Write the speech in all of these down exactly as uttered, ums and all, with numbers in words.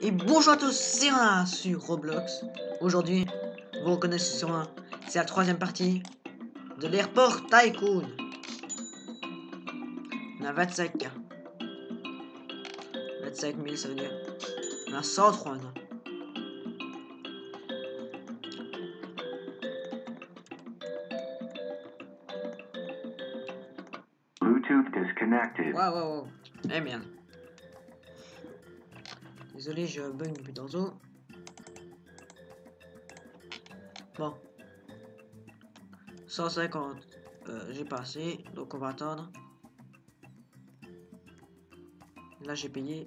Et bonjour à tous, c'est un sur Roblox. Aujourd'hui, vous reconnaissez sur un, c'est la troisième partie de l'Airport Tycoon. On a vingt-cinq K. vingt-cinq mille, ça veut dire. On a cent trois, non. Bluetooth disconnected. Waouh, waouh, waouh. Eh merde. Désolé, j'ai un bug depuis tantôt. Bon. cent cinquante. Euh, j'ai passé, donc on va attendre. Là, j'ai payé.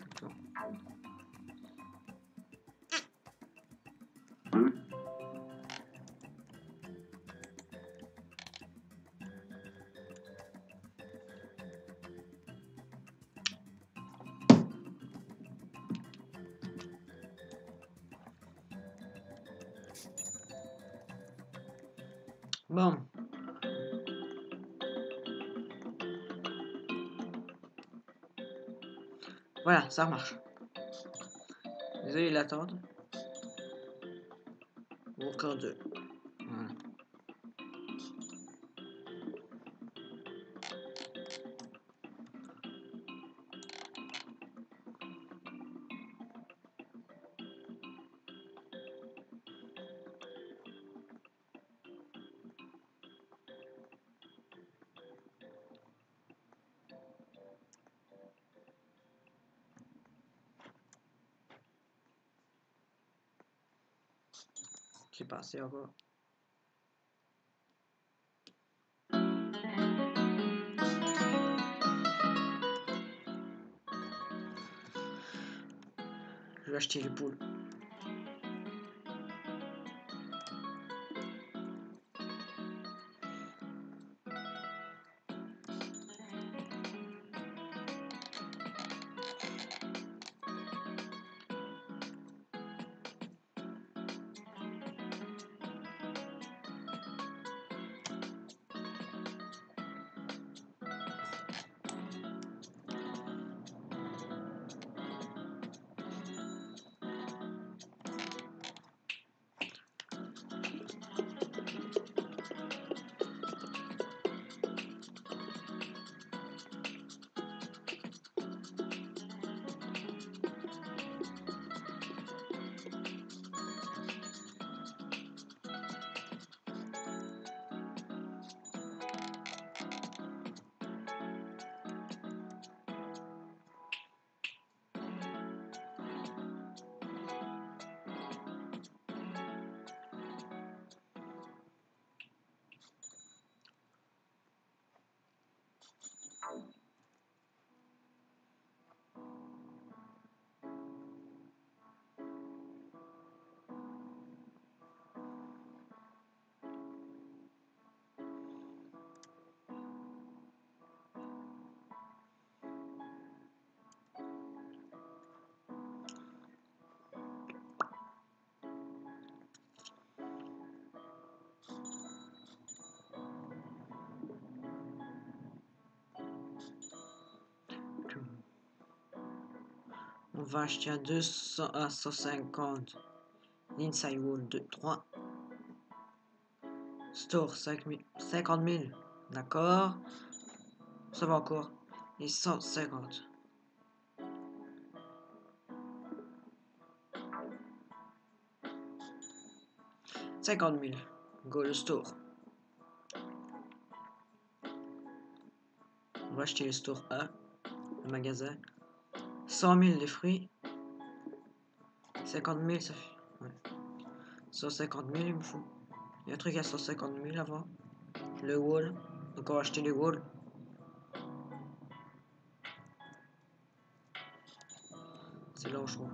Bon. Voilà, ça marche. Désolé l'attente. Encore deux. Voilà. J'ai passé encore. Je vais acheter les poules. On va acheter à deux cents à cent cinquante. Inside Wall deux, trois. Store cinq mille, cinquante mille. D'accord. Ça va encore. Et cent cinquante. cinquante mille. Go le store. On va acheter le store un. Le magasin. cent mille les fruits. cinquante mille ça fait. Ouais. cent cinquante mille il me faut. Il y a un truc à cent cinquante mille avant. Le wall. Donc on va acheter le wall. C'est là où je trouve.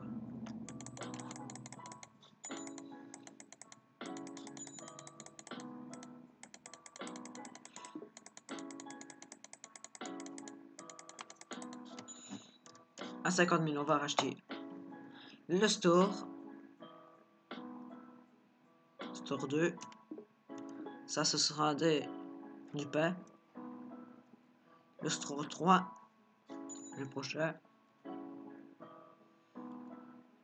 À cinquante mille, on va racheter le store. Store deux. Ça, ce sera des, du pain. Le store trois. Le prochain.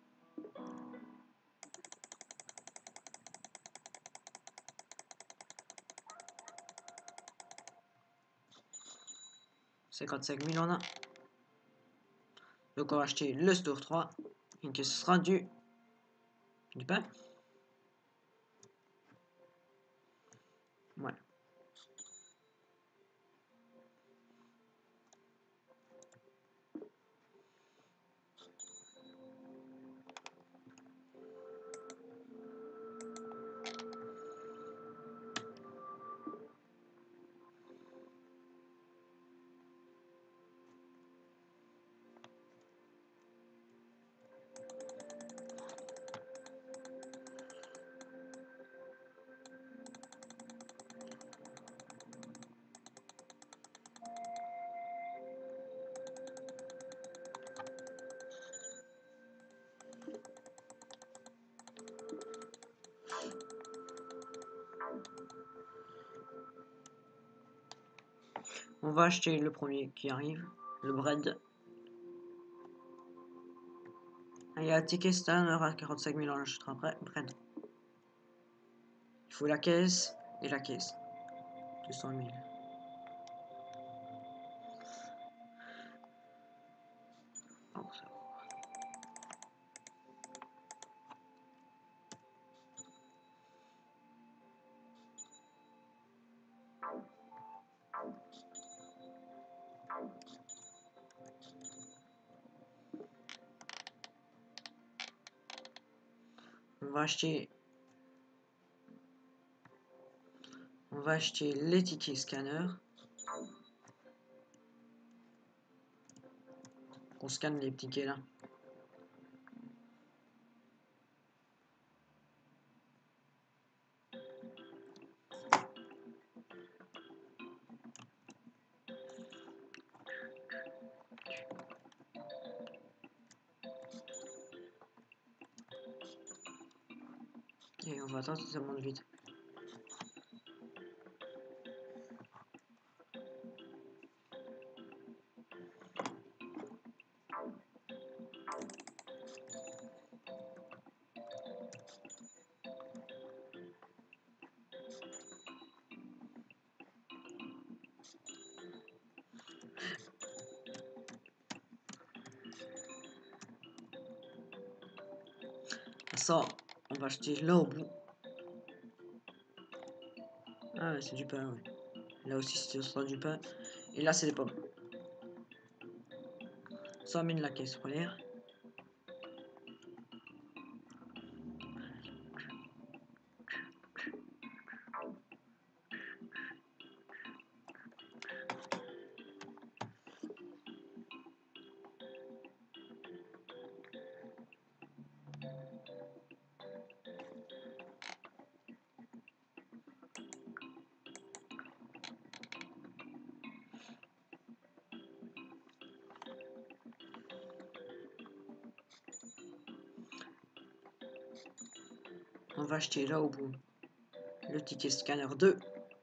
cinquante-cinq mille on a. Donc on va acheter le store trois. Et que ce sera du... Du pain. Voilà. On va acheter le premier qui arrive, le bread. Il y a un ticket Stanner à quarante-cinq mille, on l'achètera après. Bread. Il faut la caisse et la caisse. deux cent mille. Oh, ça. On va acheter... On va acheter les tickets scanner. On scanne les tickets là. Et on va attendre que ça monte vite. Ça, on va acheter là au bout. Ah, c'est du pain, oui. Là aussi, ce sera du pain. Et là, c'est les pommes. Ça amène la caisse première. On va acheter là au bout le ticket scanner deux.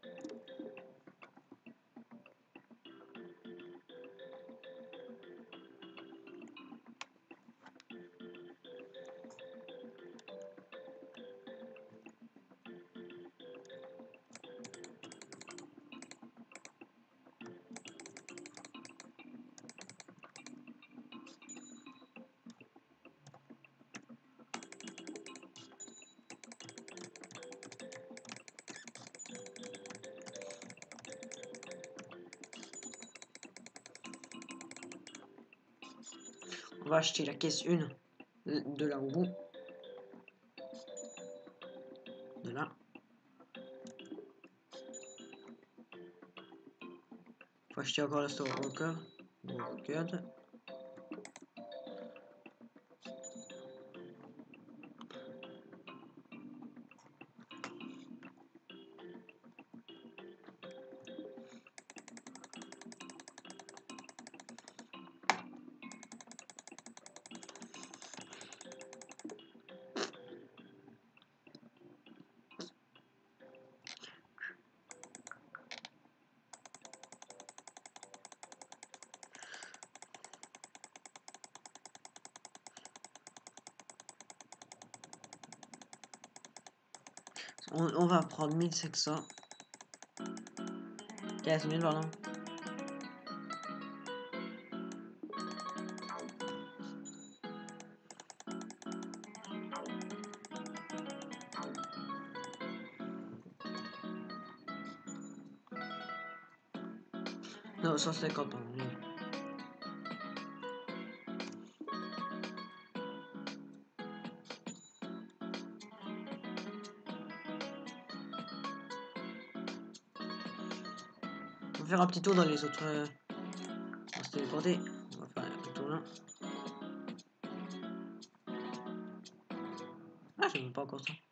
On va acheter la caisse un de là au bout. De là. Faut acheter encore la store encore. On regarde. On, on va prendre mille cinq cents. quinze mille, pardon. Non, cent cinquante ans, oui. On va faire un petit tour dans les autres... Euh... On va se téléporter. On va faire un petit tour là. Ah, je n'aime pas encore ça.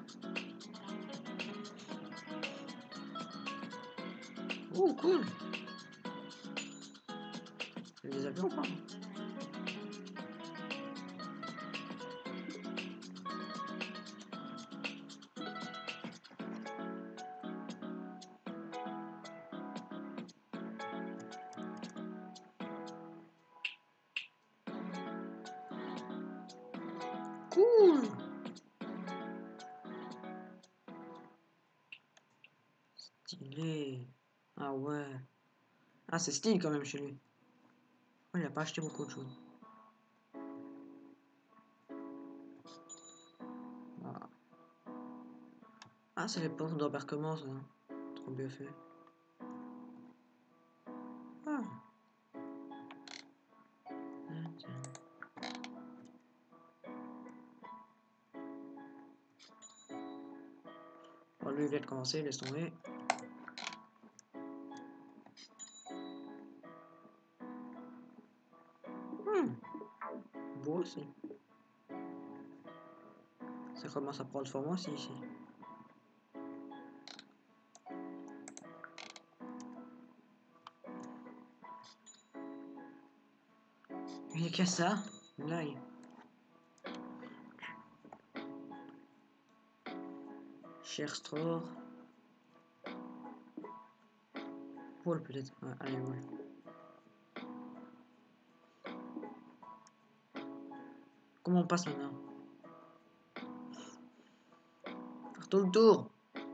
Oh, cool. Il y a des avions ou pas? Cool. Stylé. Ah ouais. Ah, c'est stylé quand même chez lui. Oh, il a pas acheté beaucoup de choses. Ah, ah c'est les portes d'embarquement, ça. Trop bien fait. Ah. Ah, tiens. Bon, lui, il vient de commencer, laisse tomber. Hmm. Beau aussi. Ça commence à prendre forme aussi ici. Il n'y a qu'à ça. Là, il... Cher store. Wall peut-être. Ouais, allez, Wall. Comment on passe maintenant? Faire tout le tour.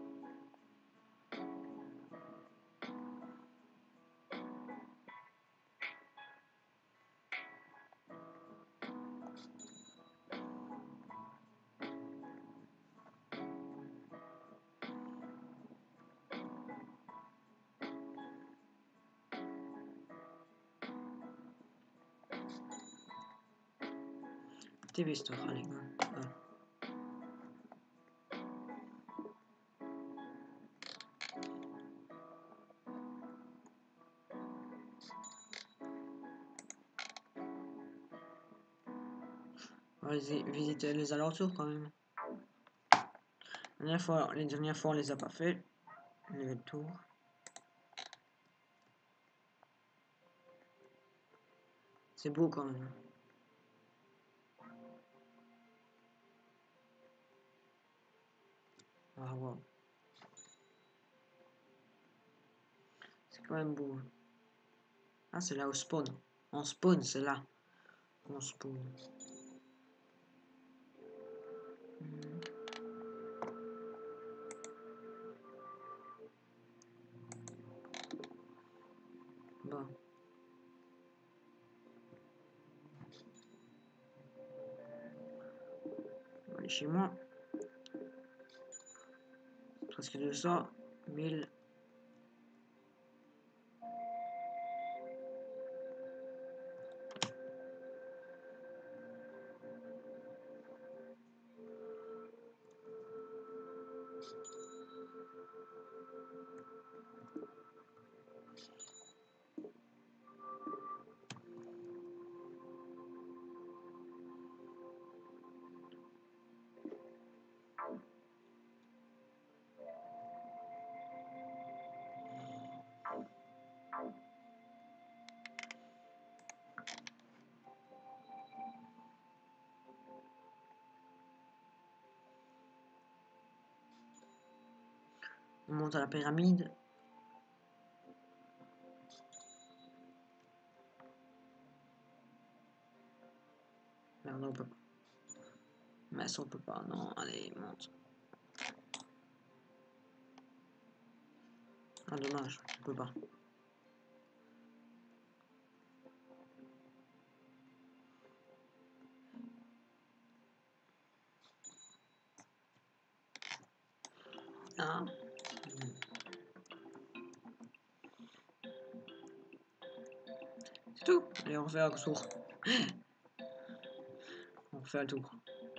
T V store, allez. Ouais. On va visiter les alentours quand même. La dernière fois, les dernières fois, on les a pas fait. On les fait le tour. C'est beau quand même. Ah wow. C'est quand même beau. Ah, c'est là où spawn. On spawn, c'est là. On spawn. Hmm. Bon. On va aller chez moi. Presque deux cents. mille. On monte à la pyramide. Merde, on peut pas. Mais ça, on peut pas. Non, allez, monte. Ah, dommage, on peut pas. Ah. C'est tout. Allez, on refait un tour. On refait un tour.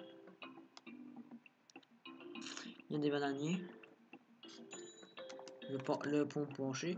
Il y a des bananiers. Le, pont, le pont penché.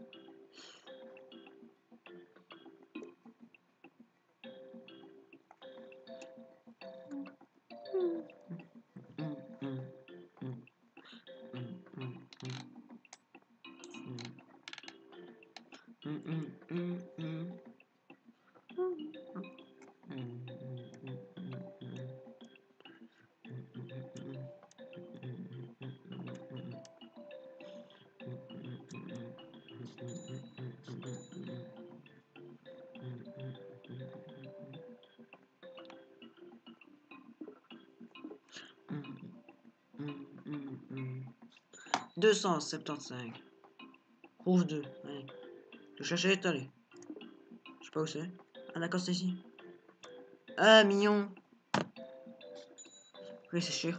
deux cent soixante-quinze. Prouve deux. Allez. Je cherchais, allez. Je sais pas où c'est. Ah d'accord, c'est ici. Ah, mignon. Oui, c'est sûr.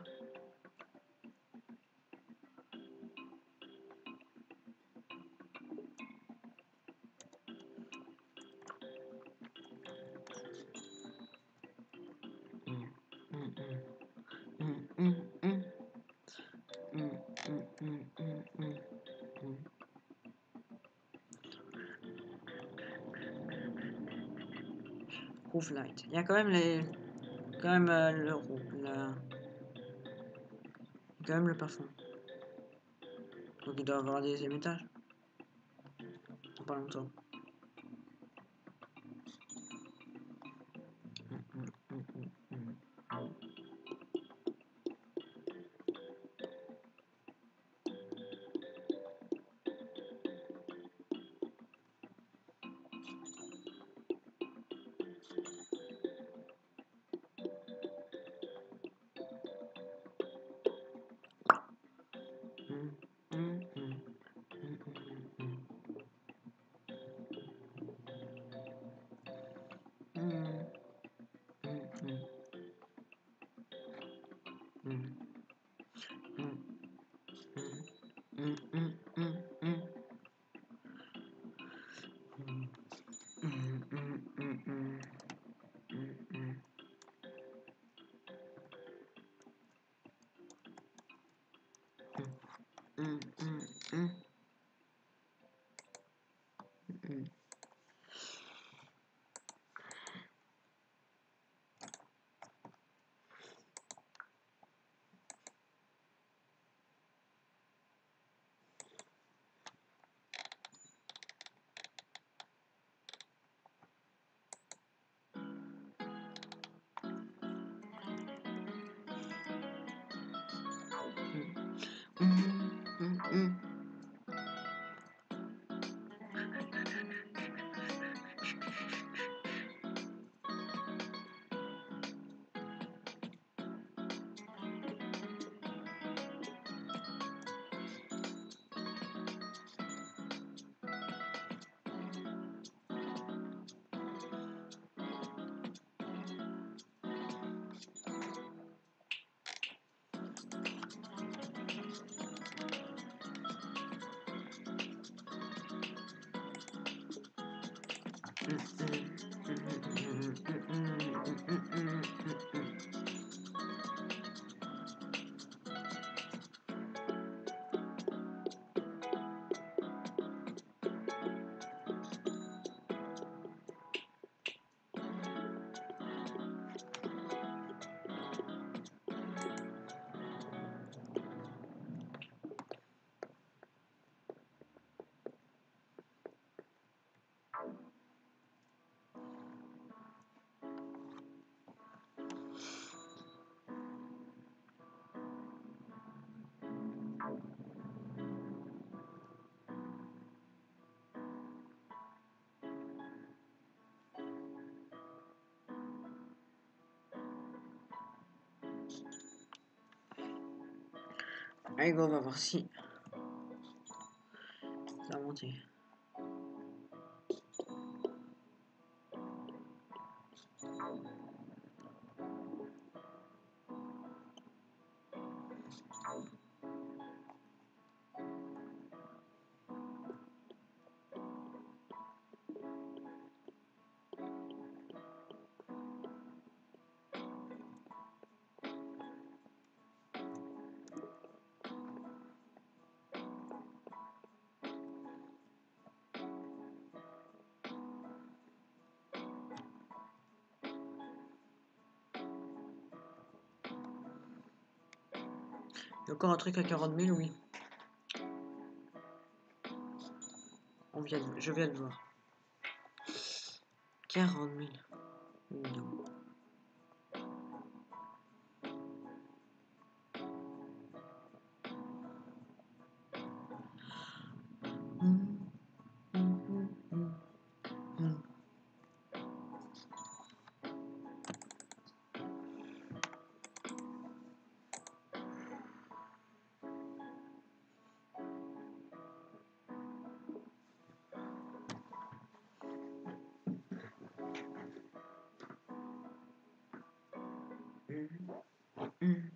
Roof light. Il y a quand même les, quand même euh, le roof, la... quand même le plafond. Donc il doit avoir des deuxième étage. Pas longtemps. Allez go, on va voir si ça a monté. Il y a encore un truc à quarante mille, oui. On vient de... Je viens de voir. quarante mille. Non. Hum, hum, hum, hum, hum. Hum.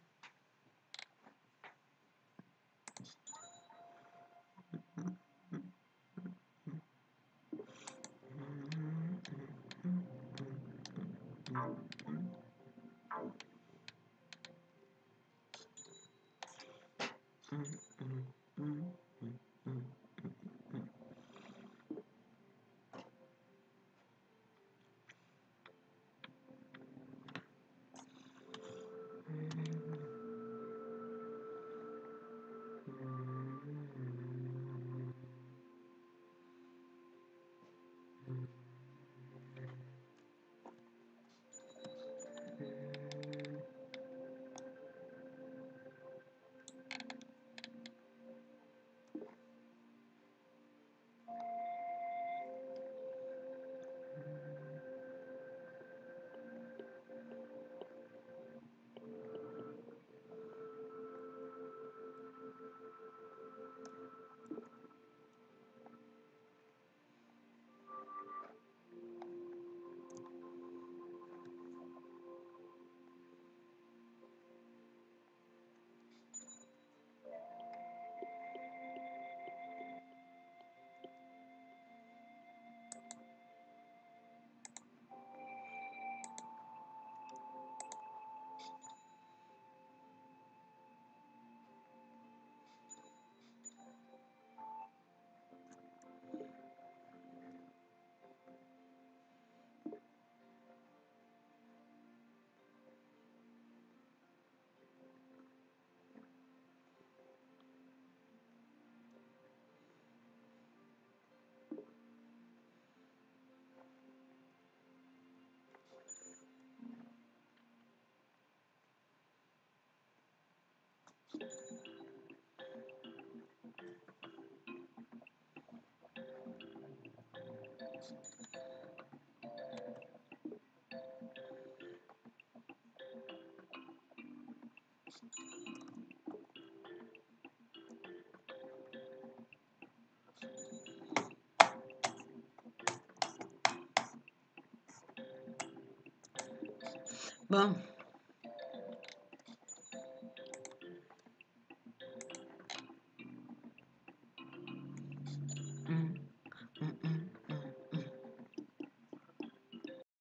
Bon.